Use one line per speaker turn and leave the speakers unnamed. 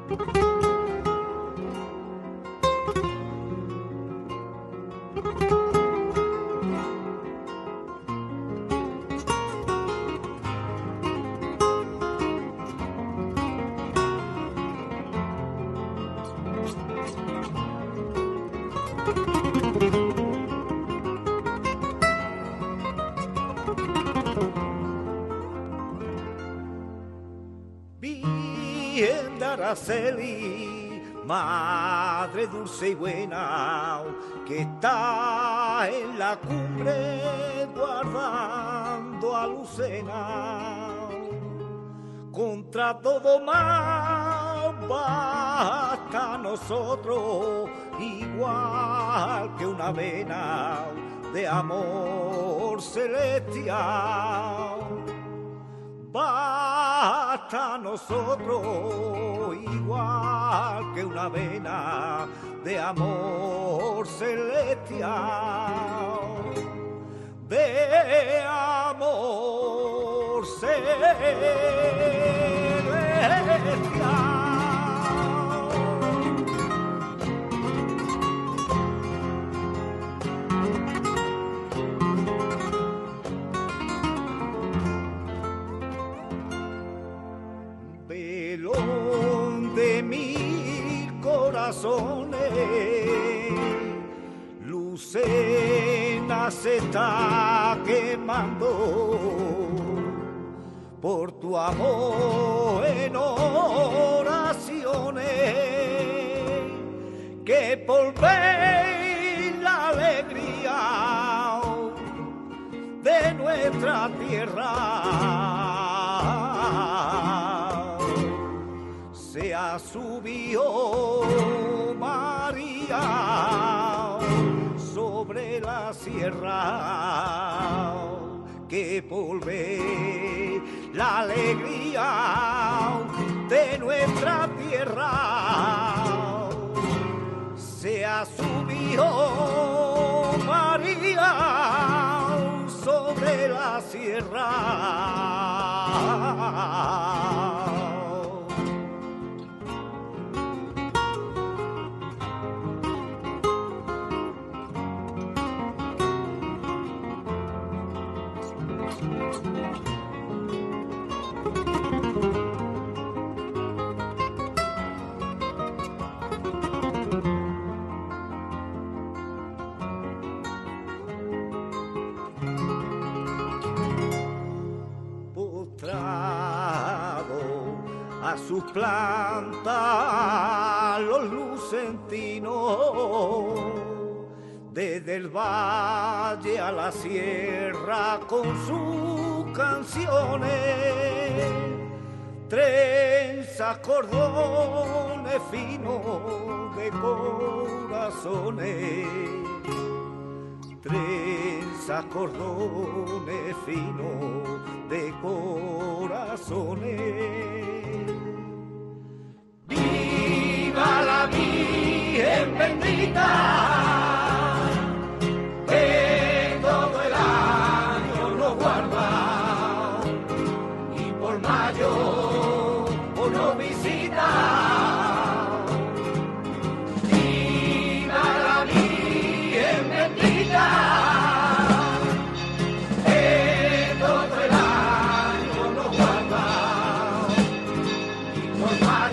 Bien de Araceli, madre dulce y buena, que está en la cumbre guardando a Lucena. Contra todo mal basta a nosotros, igual que una vena de amor celestial. Basta a nosotros, igual que una vena de amor celestial, de amor celestial. Velón de mil corazones, Lucena se está quemando por tu amor en oraciones, que por ver la alegría de nuestra tierra se ha subido María sobre la sierra, que por ver la alegría de nuestra tierra se ha subido María sobre la sierra. A sus plantas los lucentinos, desde el valle a la sierra con sus canciones, trenzas, cordones finos de corazones, trenzas, cordones finos de corazones. Viva la Virgen bendita, que todo el año nos guarda y por mayo nos visita. Viva la Virgen bendita, que todo el año nos guarda y por mayo